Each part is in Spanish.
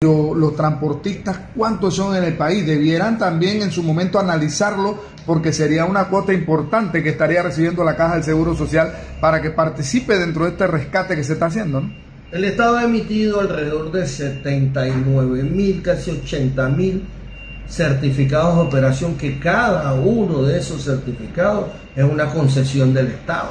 Los transportistas, ¿cuántos son en el país? Debieran también en su momento analizarlo, porque sería una cuota importante que estaría recibiendo la Caja del Seguro Social para que participe dentro de este rescate que se está haciendo, ¿no? El Estado ha emitido alrededor de 79.000, casi 80.000 certificados de operación, que cada uno de esos certificados es una concesión del Estado.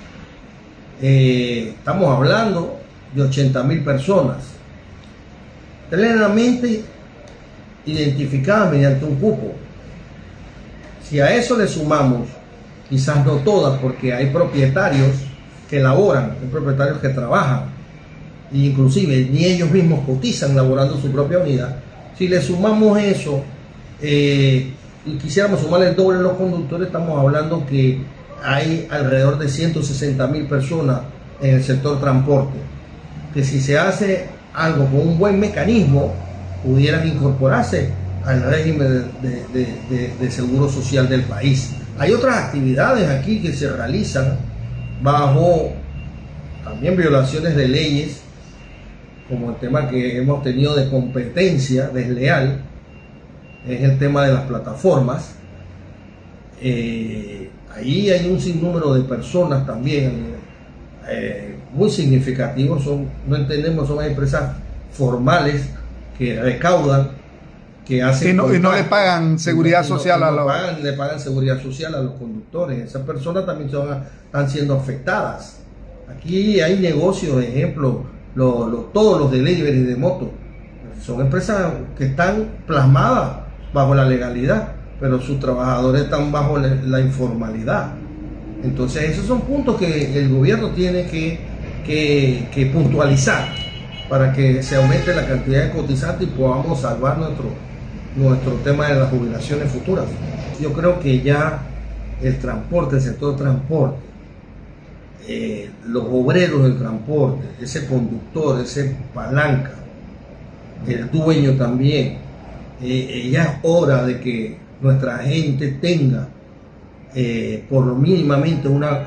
Estamos hablando de 80.000 personas plenamente identificadas mediante un cupo. Si a eso le sumamos, quizás no todas, porque hay propietarios que laboran, hay propietarios que trabajan, e inclusive ni ellos mismos cotizan laborando su propia unidad. Si le sumamos eso y quisiéramos sumarle el doble a los conductores, estamos hablando que hay alrededor de 160.000 personas en el sector transporte, que si se hace algo con un buen mecanismo, pudieran incorporarse al régimen de seguro social del país. Hay otras actividades aquí que se realizan bajo también violaciones de leyes, como el tema que hemos tenido de competencia desleal, es el tema de las plataformas. Ahí hay un sinnúmero de personas también muy significativos, no entendemos, son empresas formales que recaudan, que hacen y no le pagan seguridad social a los... le pagan seguridad social a los conductores. Esas personas también están siendo afectadas. Aquí hay negocios, por ejemplo, todos los delivery de moto son empresas que están plasmadas bajo la legalidad, pero sus trabajadores están bajo la informalidad. Entonces esos son puntos que el gobierno tiene que puntualizar para que se aumente la cantidad de cotizantes y podamos salvar nuestro tema de las jubilaciones futuras. Yo creo que ya el transporte, el sector transporte, los obreros del transporte, ese conductor, ese palanca, el dueño también, ya es hora de que nuestra gente tenga por mínimamente una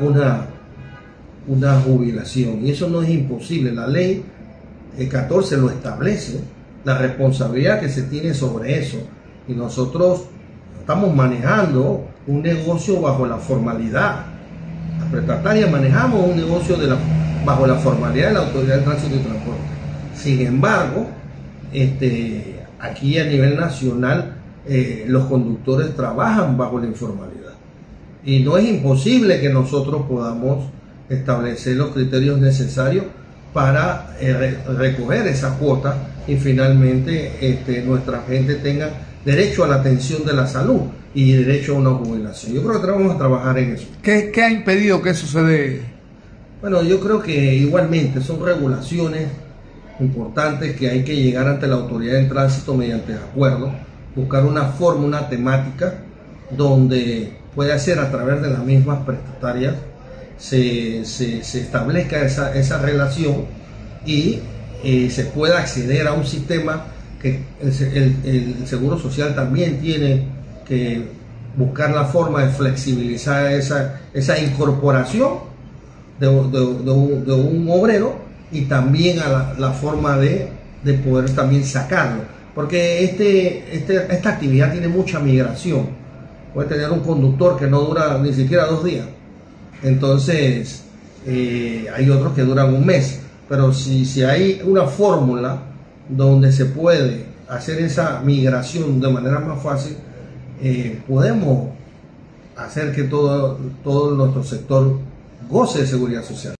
jubilación, y eso no es imposible. La ley 14 lo establece, la responsabilidad que se tiene sobre eso, y nosotros estamos manejando un negocio bajo la formalidad. Las prestatarias manejamos un negocio bajo la formalidad de la Autoridad de Tránsito y Transporte. Sin embargo, aquí a nivel nacional los conductores trabajan bajo la informalidad, y no es imposible que nosotros podamos establecer los criterios necesarios para recoger esa cuota y finalmente nuestra gente tenga derecho a la atención de la salud y derecho a una jubilación. Yo creo que vamos a trabajar en eso. ¿Qué ha impedido que eso se dé? Bueno, yo creo que igualmente son regulaciones importantes que hay que llegar ante la Autoridad de Tránsito mediante acuerdo, buscar una forma, una temática donde pueda ser a través de las mismas prestatarias se establezca esa relación y se pueda acceder a un sistema que el Seguro Social también tiene que buscar la forma de flexibilizar esa incorporación de un obrero, y también a la forma de poder también sacarlo, porque esta actividad tiene mucha migración. Puede tener un conductor que no dura ni siquiera 2 días, entonces hay otros que duran un mes, pero si hay una fórmula donde se puede hacer esa migración de manera más fácil, podemos hacer que todo nuestro sector goce de seguridad social.